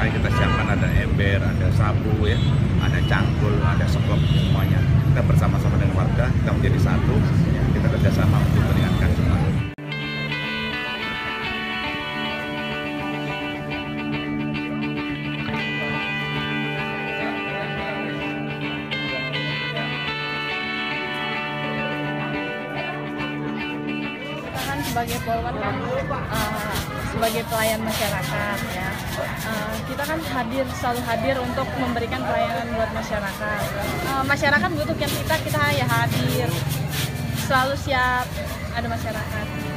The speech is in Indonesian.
yang kita siapkan ada ember, ada sapu ya, ada cangkul, ada seklop, semuanya. Kita bersama-sama dengan warga, kita menjadi satu, ya, kita kerjasama untuk meringankan semua. Sebagai Polwan kan sebagai pelayan masyarakat ya, kita kan selalu hadir untuk memberikan pelayanan buat masyarakat. Masyarakat butuh kita ya hadir, selalu siap ada masyarakat.